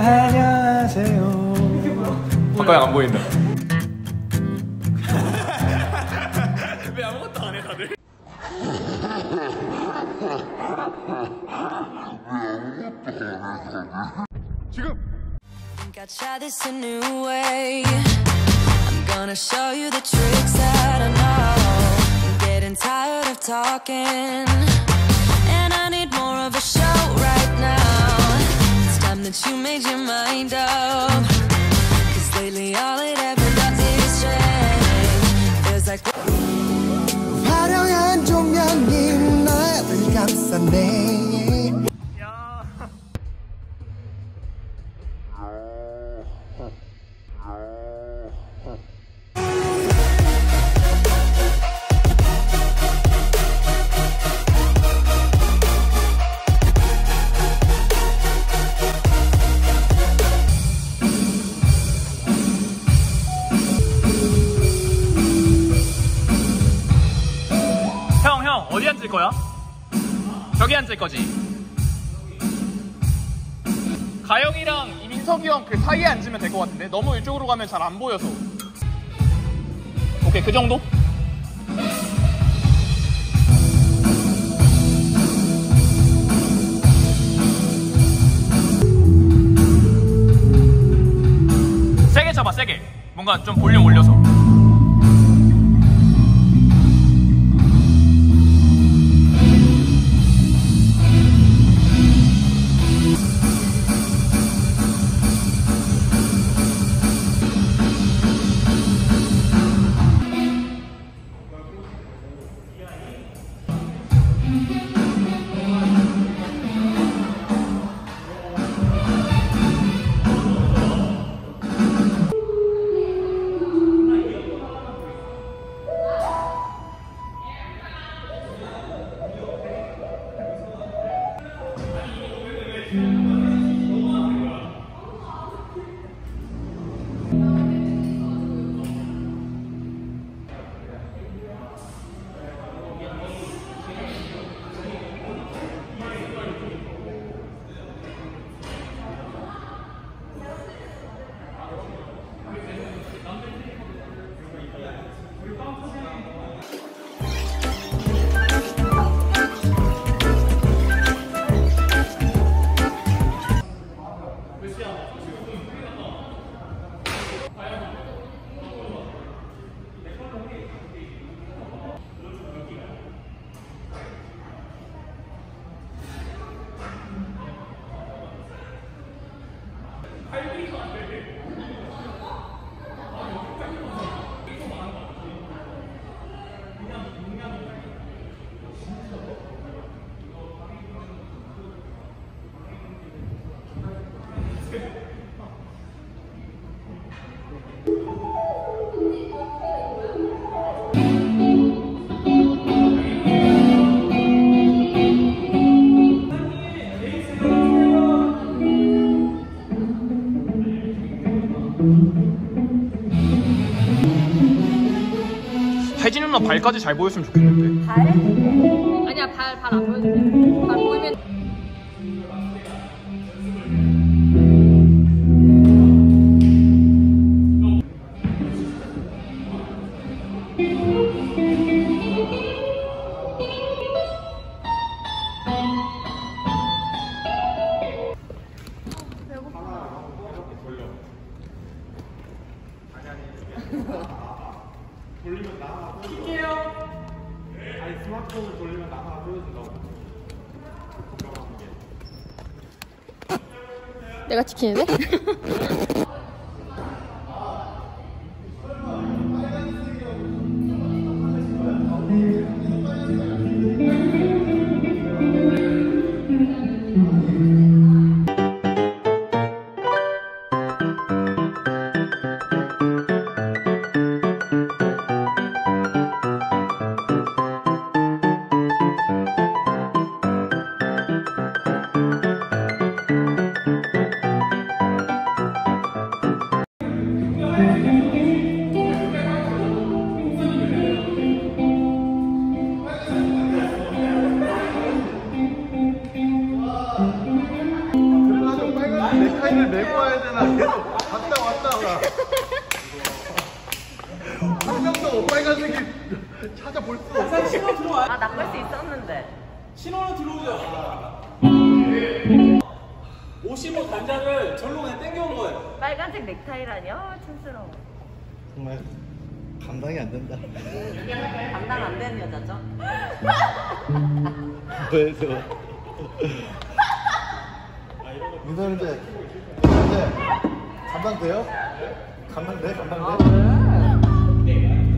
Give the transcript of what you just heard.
안녕하세요. 박가영 안 보인다. 왜 아무것도 안 해 다들? 지금. I try this a new way. I'm gonna show you the tricks that I know. I'm getting tired of talking, and I need more of a show right now. It's time that you made your mind up, 'cause lately all it ever does is change. Feels like 화려한 조명이 나를 감싸네. 형 어디 앉을 거야? 저기 앉을 거지? 가영이랑 이민석이 형 그 사이에 앉으면 될 것 같은데 너무 이쪽으로 가면 잘 안 보여서. 오케이 그 정도? 세게 쳐봐 세게. 뭔가 좀 볼륨 올려서. 혜진 누나 발까지 잘 보였으면 좋겠는데. 발? 아니야 발 안 보여도 돼. 발 보이면 돌리면 나가 보여줄게요. 아니 스마트폰을 돌리면 나가 보여준다고. 내가 지키는데? 있잖아. 계속 갔다 왔다가. 한 명도 빨간색이 찾아볼 수 없어. 신호 들어와. 아 낚을 수 있었는데. 신호는 들어오죠. 55 단자를 절로 그냥 땡겨온 거예요. 빨간색 넥타이라뇨? 촌스러워. 정말 감당이 안 된다. 감당 안 되는 여자죠? 그래서 민호는 이제 감당돼요? 감당돼? 감당돼?